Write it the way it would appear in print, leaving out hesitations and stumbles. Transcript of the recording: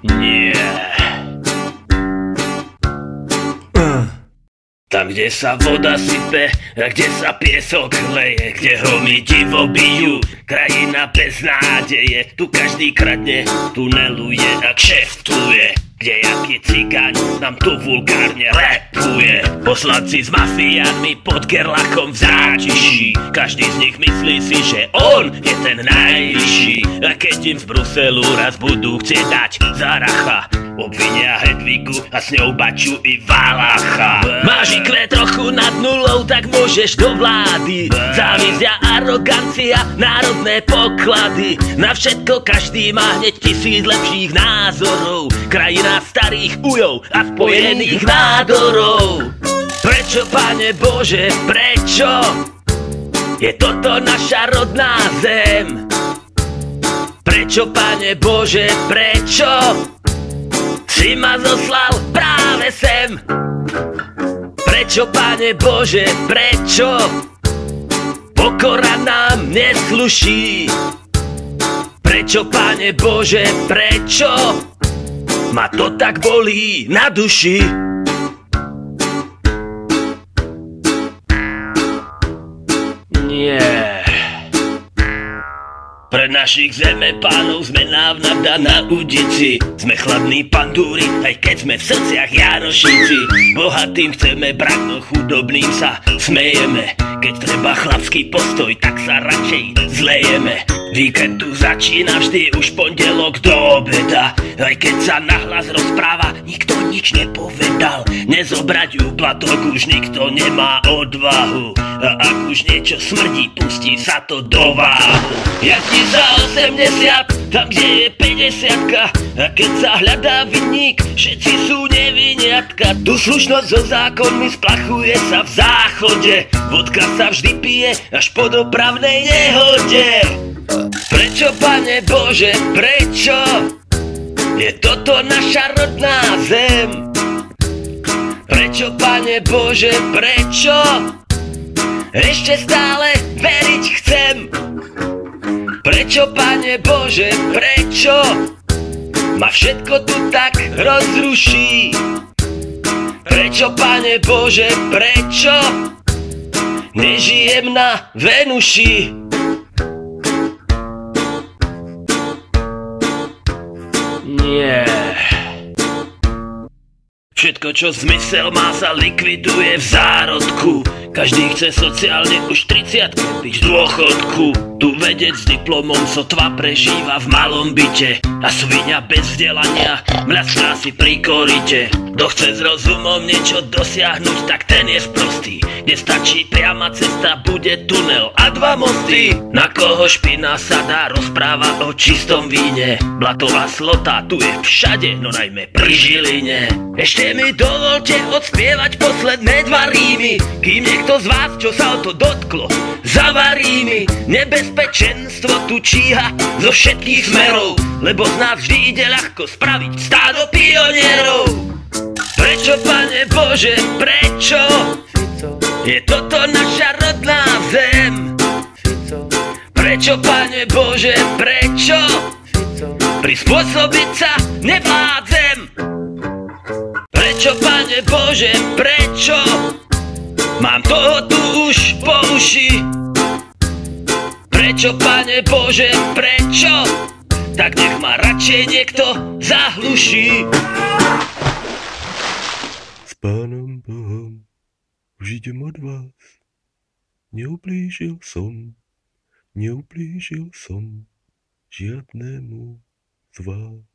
Nie. Tam, kde sa voda sype, a kde sa piesok leje, kde hromy divo bijú, krajina bez nádeje. Tu každý kradne, tuneluje a kšeftuje, kde jaký cigáň nám tu vulgárne rapuje. Poslanci s mafiánmi pod gerlachom v zátiší, každý z nich myslí si, že on je ten najvyšší. A keď im z Bruselu raz budú chcieť dať za racha, obvinia Hedvigu a s ňou Baču i Valacha. Máš IQ trochu nad nulou, tak môžeš do vlády. Závisť a arogancia, národné poklady. Na všetko každý má hneď 1000 lepších názorov. Krajina starých ujov a spojených nádorov. Prečo, Pane Bože, prečo? Je toto naša rodná zem? Prečo, Pane Bože, prečo si ma zoslal práve sem? Prečo, Pane Bože, prečo pokora nám nesluší? Prečo, Pane Bože, prečo ma to tak bolí na duši? Nie. Pre našich zemepánov sme návnavda na udici. Sme chladní pandúri, aj keď sme v srdciach Janošici. Bohatým chceme brať, no chudobným sa smejeme. Keď treba chlapský postoj, tak sa radšej zlejeme. Víkend tu začína vždy už pondelok do obeda. Aj keď sa nahlas rozpráva, nikto nič nepovedal. Nezobrať ju platok už nikto nemá odvahu. A ak už niečo smrdí, pustí sa to do váhu. Jazdí za 80, tam kde je 50. A keď sa hľadá vinník, všetci sú neviniatka. Tu slušnosť so zákonmi splachuje sa v záchode. Vodka sa vždy pije až po dopravnej nehode. Prečo, Pane Bože, prečo je toto naša rodná zem? Prečo, Pane Bože, prečo ešte stále veriť chcem? Prečo, Pane Bože, prečo ma všetko tu tak rozruší? Prečo, Pane Bože, prečo nežijem na Venuši? Nie. Všetko, čo zmysel má, sa likviduje v zárodku. Každý chce sociálne už 30 byť v dôchodku. Tu vedec s diplomom sotva prežíva v malom byte. A svinia bez vzdelania mľaská si pri korite. Kto chce s rozumom niečo dosiahnuť, tak ten je sprostý. Kde stačí priama cesta, bude tunel a 2 mosty. Na koho špina sa dá rozprávať o čistom víne. Blatová slota tu je všade, no najmä pri Žiline. Ešte mi dovolte odspievať posledné 2 rímy, kým niekto z vás, čo sa o to dotklo, zavarí mi. Nebezpečenstvo tu číha zo všetkých smerov, lebo z nás vždy ide ľahko spraviť stádo pionierov. Prečo, Pane Bože, prečo je toto naša rodná zem? Prečo, Pane Bože, prečo prispôsobiť sa nevládzem? Prečo, Pane Bože, prečo mám toho tu už po uši? Prečo, Pane Bože, prečo? Tak nech ma radšej niekto zahluší. S Pánom Bohom už idem od vás. Neublížil som žiadnemu z vás.